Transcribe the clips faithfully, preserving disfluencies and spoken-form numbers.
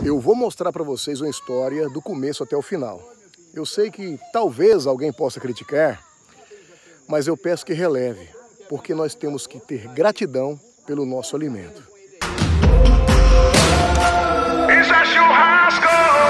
Eu vou mostrar para vocês uma história do começo até o final. Eu sei que talvez alguém possa criticar, mas eu peço que releve, porque nós temos que ter gratidão pelo nosso alimento. Isso é churrasco!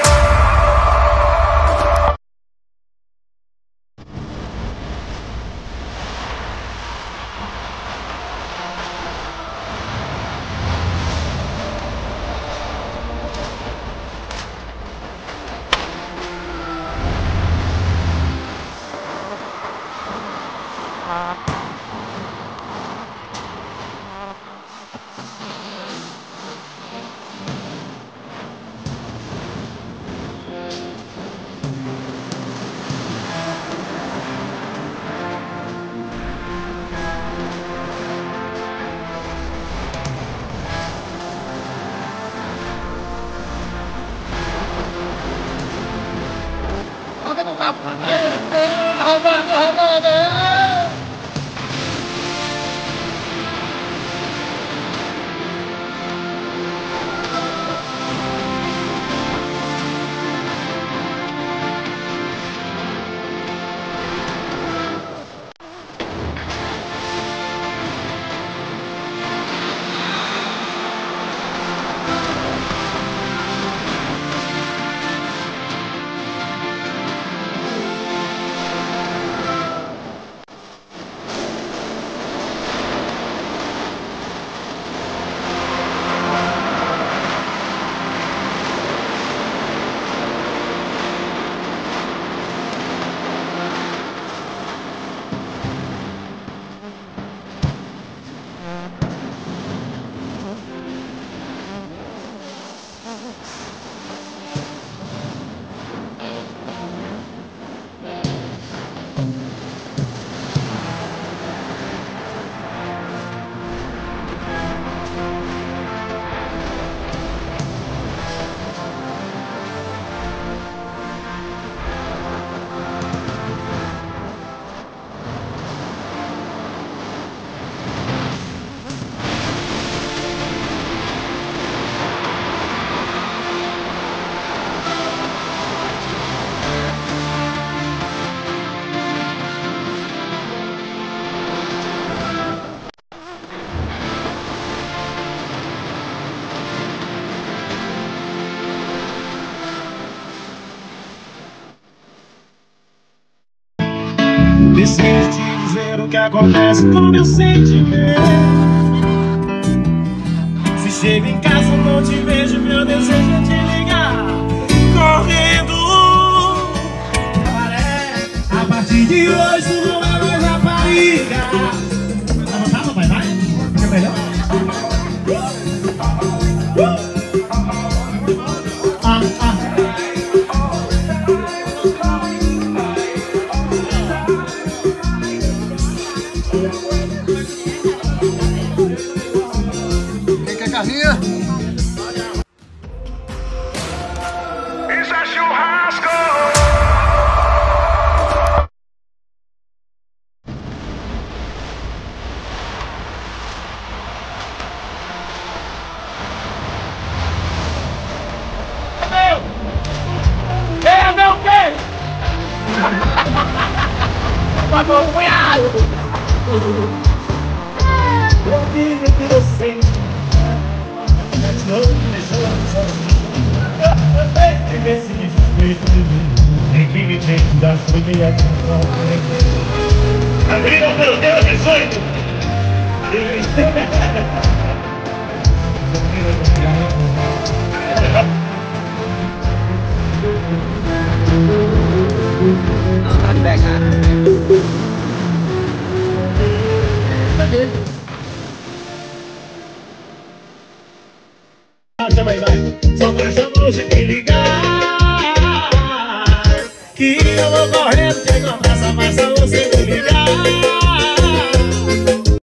Preciso te dizer o que acontece com meu sentimento. Se chego em casa não te vejo, meu desejo é te ligar correndo. A partir de hoje tu não é mais rapariga. Vai botar, papai? Vai? Fica melhor? Ah, ah. Quem quer carninha? Isso é churrasco! Meu! Quem é meu quem? Mas meu cunhado! Eu vivo que eu sei. Não me deixou sozinho. Tem que se despeito de mim. Tem que me ter que dar sua minha atenção. Abriram pelo Deus dezoito. Não, tá de pegar. Também vai. Só presta a luz de me ligar, que eu vou correndo, te encontrar, só basta você me ligar.